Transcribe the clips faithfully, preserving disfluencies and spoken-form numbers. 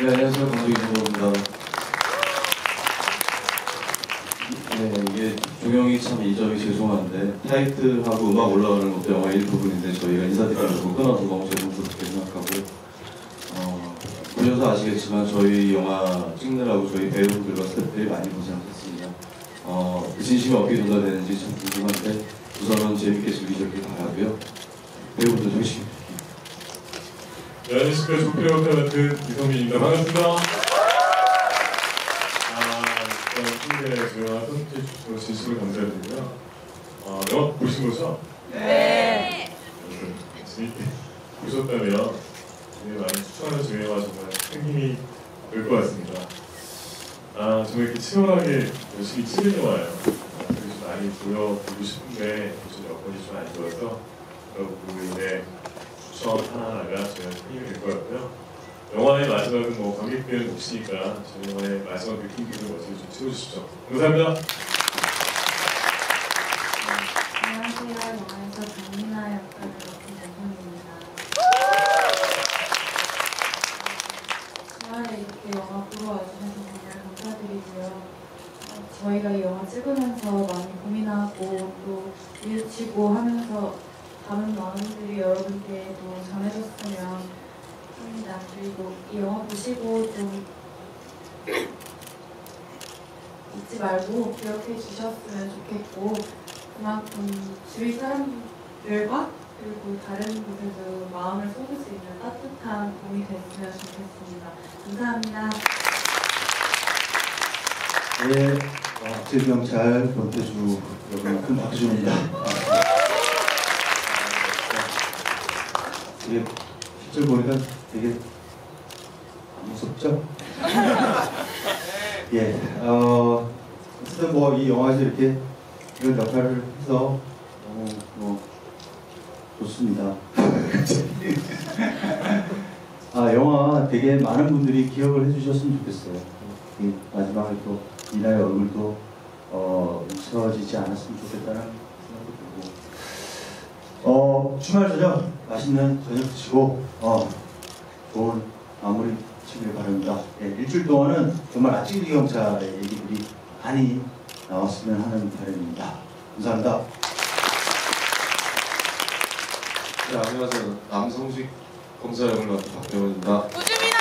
네, 안녕하세요. 감독 이정도입니다. 네, 이게 조명이 참 이 점이 죄송한데 타이틀하고 음악 올라가는 것도 영화 일부분인데 저희가 인사드리려고 끊어서 너무 죄송스럽게 생각하고 어, 보셔서 아시겠지만 저희 영화 찍느라고 저희 배우들과 스태프들이 많이 고생하셨습니다. 어, 그 진심이 어떻게 전달되는지 참 궁금한데 우선은 재밌게 즐기셨길 바라고요. 배우분들 조심히. 네, 안녕하십니까. 조폐호 탤런트 이성민입니다. 반갑습니다. 아, 일단 팀의 저희와 선택해 주셔서 진심으로 감사드리고요. 아, 영화 보신 거죠? 네. 재밌게 보셨다면 네, 많이 추천하는 저희 영화 정말 큰 힘이 될 것 같습니다. 아, 정말 이렇게 치열하게 열심히 찍은 영화예요. 아, 그래서 좀 많이 보여드리고 싶은데 요즘 여건이 좀 안 좋아서 여러분들의 추천 하나하나가 저희한테 힘이 될 것 같고요. 영화의 마지막은 뭐 관객들의 몫이니까 저희 영화의 마지막 느낌기를 멋지게 좀 채워주십시오. 감사합니다. 안녕하세요. 영화에서 강민아 역할을 맡은 정선입니다. 주말에 이렇게 영화 보러 와주셔서 정말 감사드리고요. 어, 저희가 이 영화 찍으면서 많이 고민하고 또 뉘우치고 하면서 다른 마음들이 여러분께도 전해졌으면 합니다. 그리고 이 영화 보시고 좀 잊지 말고 기억해 주셨으면 좋겠고 그만큼 주위 사람들과 그리고 다른 곳에도 마음을 쏟을 수 있는 따뜻한 봄이 됐으면 좋겠습니다. 감사합니다. 네, 어, 제경찰 권태주 여러분 큰 박수 줍니다. 이게 실제로 보니까 되게 안 무섭죠? 예, 어, 어쨌든 뭐 이 영화에서 이렇게 이런 역할을 해서 너무 뭐 좋습니다. 아, 영화 되게 많은 분들이 기억을 해주셨으면 좋겠어요. 이 마지막에 또 미나의 얼굴도 어, 잊혀지지 않았으면 좋겠다는 생각도 들고 어, 주말 저녁 맛있는 저녁 드시고 어, 좋은 마무리 치길 바랍니다. 예, 일주일 동안은 정말 아찔 경찰의 얘기들이 많이 나왔으면 하는 바람입니다. 감사합니다. 네, 안녕하세요. 남성식 검사 역을 맡은 박병훈입니다. 우주민아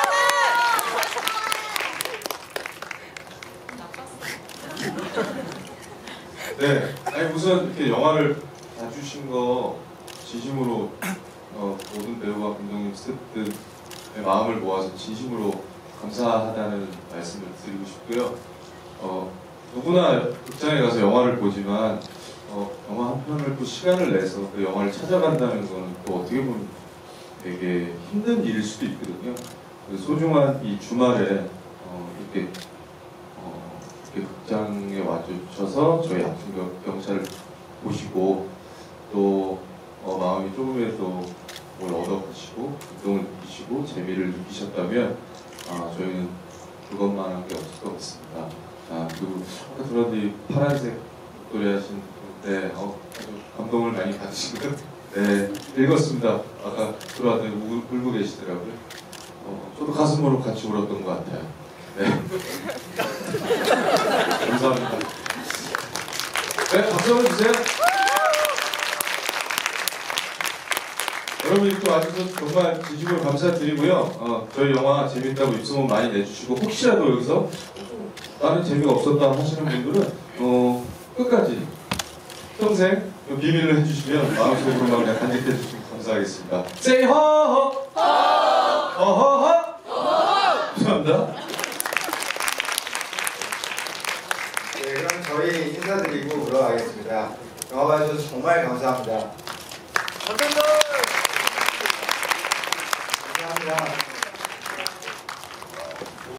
네, 아니 우선 이렇게 영화를 봐주신 거 진심으로 어, 모든 배우와 감독님, 스태프들의 마음을 모아서 진심으로 감사하다는 말씀을 드리고 싶고요. 어, 누구나 극장에 가서 영화를 보지만 어, 영화 한 편을 또 시간을 내서 그 영화를 찾아간다는 거는 또 어떻게 보면 되게 힘든 일일 수도 있거든요. 그 소중한 이 주말에 어, 이렇게, 어, 이렇게 극장에 와주셔서 저희 아픈 경찰을 보시고 또 어, 마음이 조금이라도 뭘 얻어가시고 감동을 느끼시고 재미를 느끼셨다면 아, 저희는 그것만 한 게 없을 것 같습니다. 아, 그리고 아까 들었는데 파란색 목도리 하신 네, 어, 아주 감동을 많이 받으시고요. 네, 읽었습니다. 아까 들어왔더니 울고 계시더라고요. 어, 저도 가슴으로 같이 울었던 것 같아요. 네. 감사합니다. 네, 박수 한번 주세요. 여러분 이렇게 와주셔서 정말 진심으로 감사드리고요. 어, 저희 영화 재밌다고 입소문 많이 내주시고 혹시라도 여기서 나는 재미가 없었다 하시는 분들은 어, 끝까지 평생 비밀을 해주시면 마음속으로만 그냥 간직해 주시면 감사하겠습니다. Say 허허 허허허 감사합니다. 네, 그럼 저희 인사드리고 들어가겠습니다. 영화 봐주셔서 정말 감사합니다. 감사합니다. 감사합니다.